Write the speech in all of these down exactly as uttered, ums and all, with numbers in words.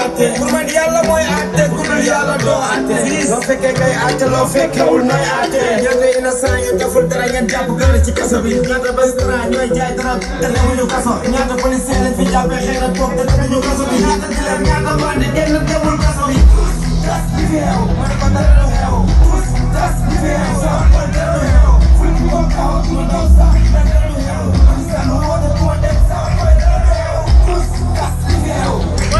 àtte pour man yàlla mooy àtte ku dul yàlla doo àtte loo fekkee kay àtte loo fekkewul nooy àtte ñaata innocent yu deful dara ngeen jàpp gën ci kaso bi ñaata restaurant ñooy jaay dara te demuñu kaso ñaata policier lañ fi jàppee xëy na toog te demuñu kaso bi ñaata diler ñaata bandi kenn demul kaso bi tas bi fi xew ma ne ko dara du xew tas bi fi xew sa xol dara du xew fu ñu ko kaw ma daw sax dara du xew am seen woote koo dem sa xol dara du xew tas bi fi xew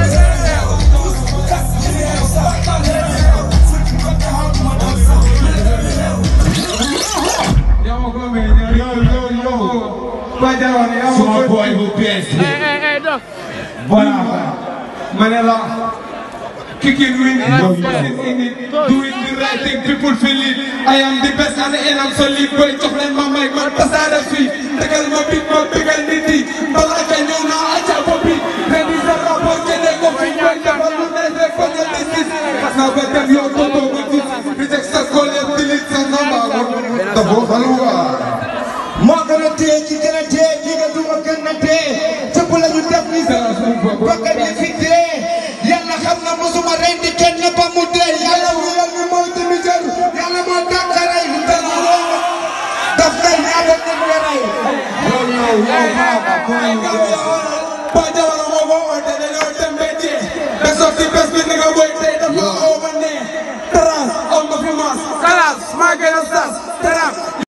Small boy who best. Hey, hey, hey, Doc. Voilà. Manela. Kicking win. Doing the right thing. People feel it. I am the best and I'm so lit. Boy, chocolate my mic. Man, pasada sweet. Tagal my beat, my bigger nitty. Balaka nyona acha popi. Ready the rapper. Kene go fit. Boy, the balu nese konya disis. Now go tell you to go with this. Reject the call and delete the number. The boss halwa. moo gën a téye ci gën a téye ci nga duma gën a téye cëpp la ñu def ni bakkan yi fi dee yàlla xam na mosuma rendi kenn ba mu dee yàlla wuyal ni mooy demi jël yàlla moo dàkkaray lu dara woo daf kay ñaata nit nga rey yow yow yow